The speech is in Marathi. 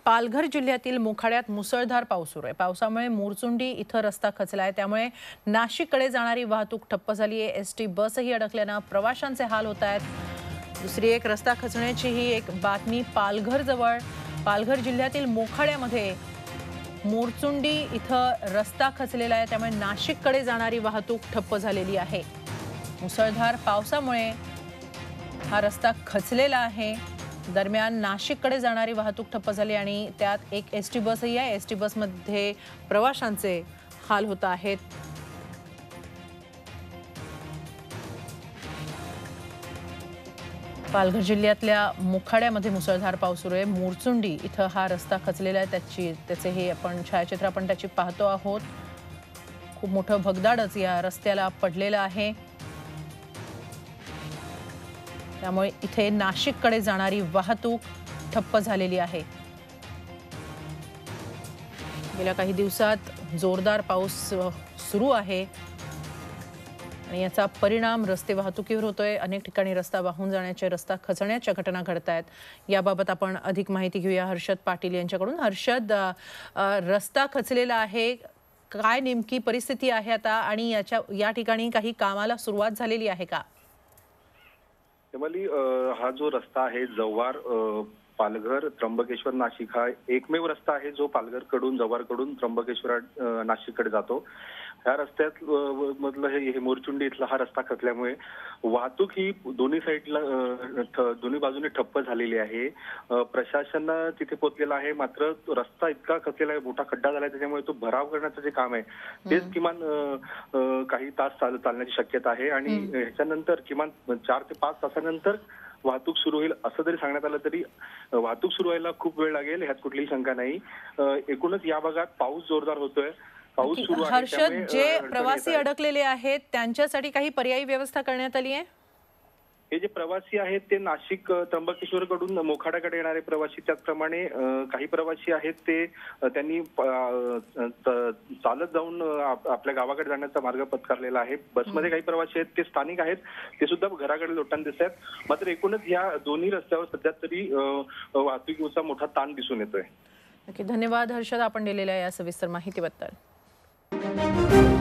पालघर जिल्ह्यातील मोखाड्यात मुसळधार पाऊस सुरू आहे। पावसामुळे मोरचुंडी इथं रस्ता खचला आहे, त्यामुळे नाशिककडे जाणारी वाहतूक ठप्प झाली आहे। एसटी बसही अडकल्याने प्रवाशांचे हाल होत आहेत। दुसरी एक रस्ता खचण्याची ही एक बातमी पालघर जिल्ह्यातील मोखाड्यामध्ये मोरचुंडी इथं रस्ता खचलेला आहे, त्यामुळे नाशिककडे जाणारी वाहतूक ठप्प झालेली आहे। मुसळधार पावसामुळे हा रस्ता खचलेला आहे। दरम्यान नाशिककडे जाणारी वाहतूक ठप्प झाली आणि त्यात एक एसटी बसही आहे। एसटी बसमध्ये प्रवाशांचे हाल होत आहेत। पालघर जिल्ह्यातल्या मोखाड्यामध्ये मुसळधार पाऊस सुरू आहे। मोरचुंडी इथं हा रस्ता खचलेला आहे, त्याचे हे आपण छायाचित्र आपण त्याची पाहतो आहोत। खूप मोठं भगदाडच या रस्त्याला पडलेलं आहे, त्यामुळे इथे नाशिककडे जाणारी वाहतूक ठप्प झालेली आहे। गेल्या काही दिवसात जोरदार पाऊस सुरू आहे आणि याचा परिणाम रस्ते वाहतुकीवर होतोय। अनेक ठिकाणी रस्ता वाहून जाण्याचे, रस्ता खचण्याच्या घटना घडत आहेत। याबाबत आपण अधिक माहिती घेऊया हर्षद पाटील यांच्याकडून। हर्षद, रस्ता खचलेला आहे, काय नेमकी परिस्थिती आहे आता आणि या ठिकाणी काही कामाला सुरुवात झालेली आहे का? हा जो रस्ता आहे जव्हार पालघर त्र्यंबकेश्वर नाशिक हा एकमेव रस्ता आहे जो पालघर कडून जव्हार कडून त्र्यंबकेश्वर नाशिककडे जातो। ह्या रस्त्यात मधलं हे मोरचुंडी इथला हा रस्ता खचल्यामुळे वाहतूक ही दोन्ही साईडला दोन्ही बाजूने ठप्प झालेली आहे। प्रशासन तिथे पोहोचलेलं आहे, मात्र रस्ता इतका खचलेला आहे, मोठा खड्डा झालाय, त्याच्यामुळे तो भराव करण्याचं जे काम आहे तेच किमान काही तास चालण्याची शक्यता आहे आणि ह्याच्यानंतर किमान 4 ते 5 तासानंतर वाहतूक सुरू होईल असं जरी सांगण्यात आलं तरी वाहतूक सुरू व्हायला खूप वेळ लागेल, ह्यात कुठलीही शंका नाही। एकूणच या भागात पाऊस जोरदार होतोय, पाऊस सुरू आहे। हर्षद, जे प्रवासी अडकलेले आहेत त्यांच्यासाठी काही पर्यायी व्यवस्था करण्यात आली आहे? हे जे प्रवासी आहेत ते नाशिक त्र्यंबकेश्वर कडून मोखाड्याकडे येणारे प्रवासी, त्याचप्रमाणे काही प्रवासी आहेत ते त्यांनी चालत जाऊन आपल्या गावाकडे जाण्याचा मार्ग पत्करलेला आहे। बसमध्ये काही प्रवासी आहेत ते स्थानिक आहेत, ते सुद्धा घराकडे लोटताना दिसत आहेत। मात्र एकूणच या दोन्ही रस्त्यावर सध्या तरी वाहतुकीचा मोठा ताण दिसून येतोय। धन्यवाद हर्षद, आपण दिलेल्या या सविस्तर माहितीबद्दल।